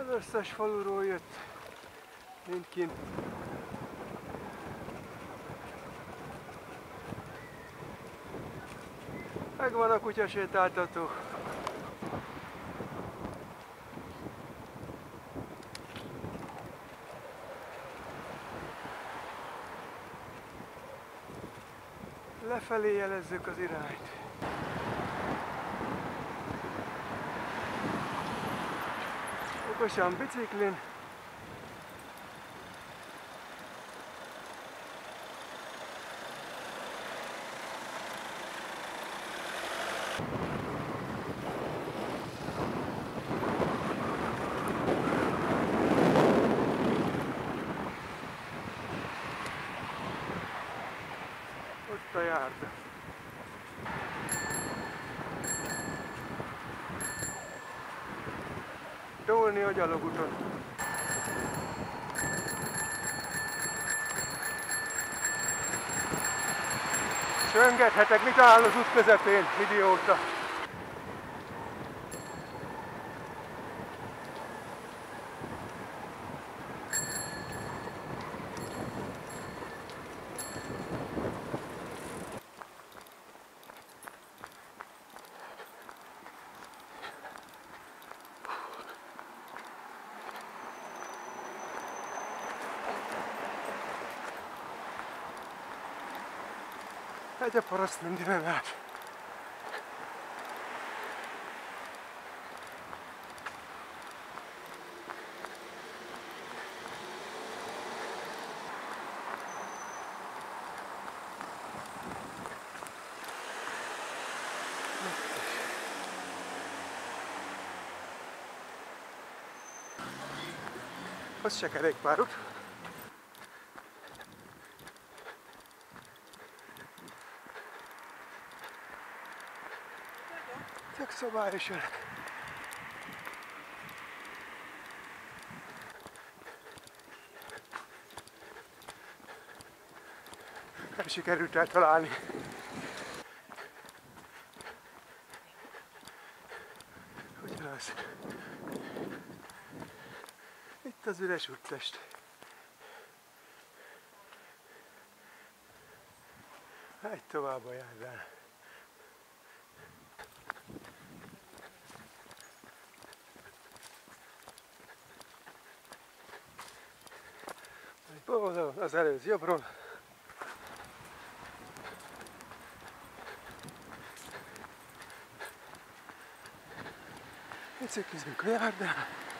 Az összes faluról jött, mint kint. Megvan a kutyasétáltató. Lefelé jelezzük az irányt. Okosan biciklin. Ott a járda. Tolni a gyalogúton. Csöngethetek, mit áll az út közepén, idióta. Egy a paraszt minden át. Az se kerékpárút. Tök szabályosan. Nem sikerült eltalálni. Ugyanaz. Itt az üres úttest. Egy tovább a járdán. Oldalon, az előző jobbról. Itt ciklizünk a járdán.